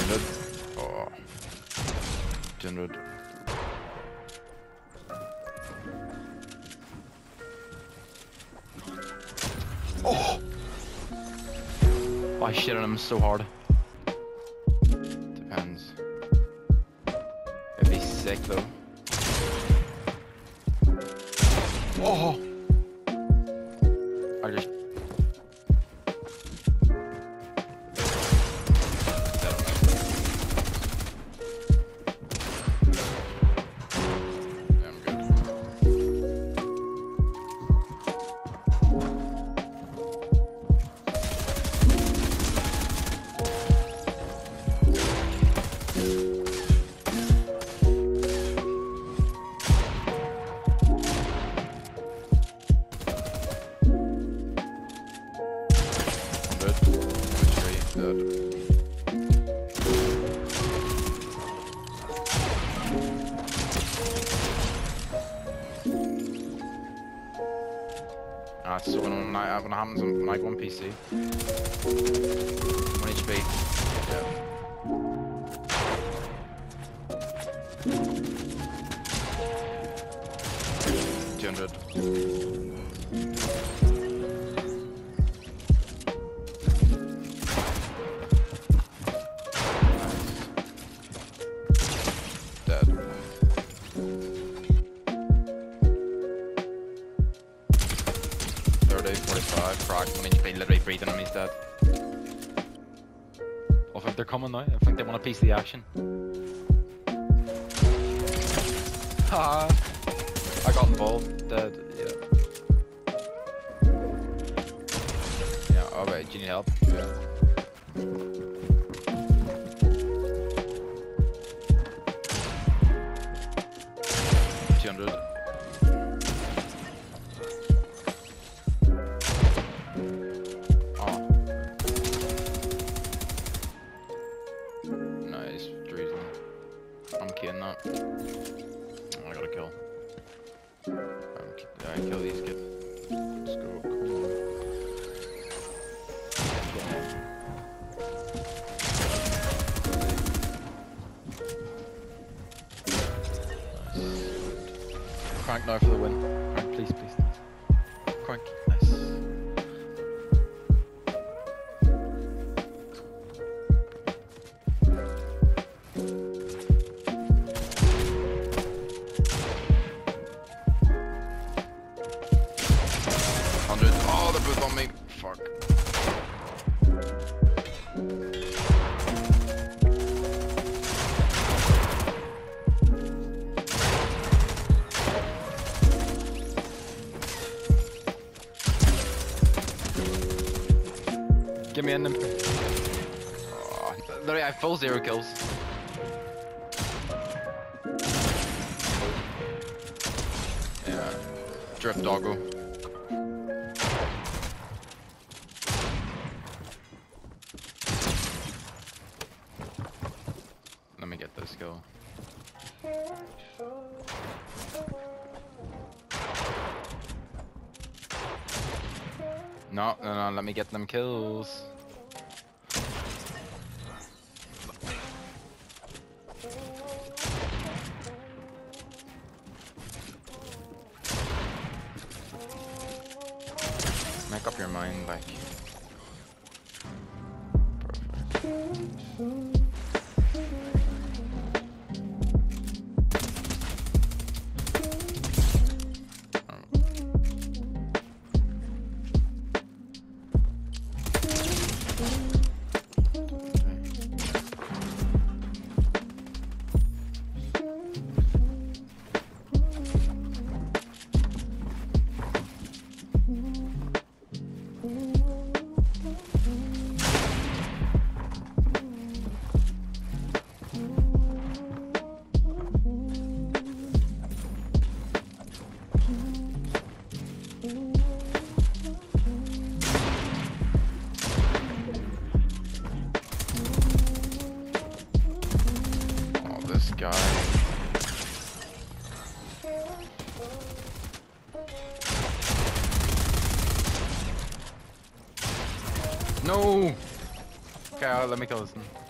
200. Oh. 200. Oh! I shit on him so hard. Depends. If he's sick though. Oh! I just... That's when happens when I go on PC. 1 HP. Yeah. 200. Dead. 45, cracked. I mean, you can literally breathing him, he's dead. I think they're coming now. I think they want a piece of the action. Ha! I got involved. Dead. Yeah. Yeah. Oh wait, do you need help? Yeah. I'm killing that. Oh, I gotta kill. I kill these kids. Let's go. Come on. Nice. Crank now for the win. Crank, please, please. Crank. Nice. Oh, they're both on me. Fuck. Give me in them. Oh, literally, I have full 0 kills. Yeah. Drift doggo. Let me get this kill. No, let me get them kills. Make up your mind, like. Perfect. This guy. No! Okay, let me kill this one.